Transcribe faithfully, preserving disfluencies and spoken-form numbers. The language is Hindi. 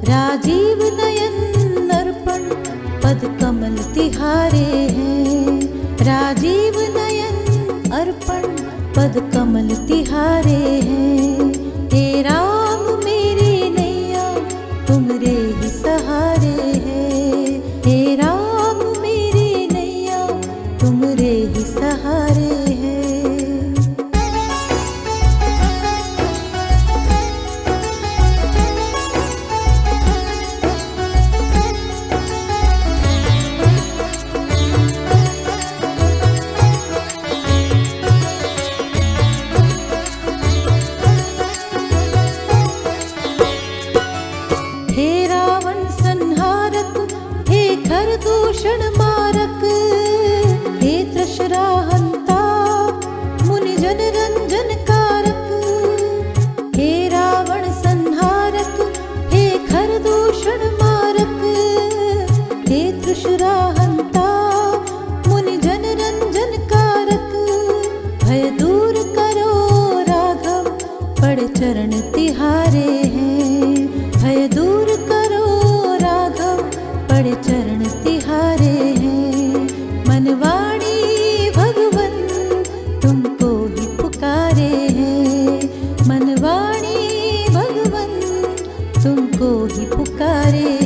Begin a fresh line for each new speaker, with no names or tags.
राजीव नयन अर्पण पद कमल तिहारे हैं। राजीव नयन अर्पण पद कमल तिहारे हैं। हे राम मेरी नैया तुमरे ही सहारे हैं। हे राम मेरी नैया तुमरे ही सहारे हैं। हे रावण संहारक, हे खरदूषण मारक, हे त्रिशरा हंता मुनि जन रंजन कारक। हे रावण संहारक, हे खरदूषण मारक, हे त्रिशरा हंता मुनि जन रंजन कारक। भय दूर करो राघव पड़ चरण तिहारे हैं। भय दूर करो राघव पड़ चरण तिहारे हैं। मनवाणी भगवन तुमको ही पुकारे हैं। मनवाणी भगवन तुमको ही पुकारे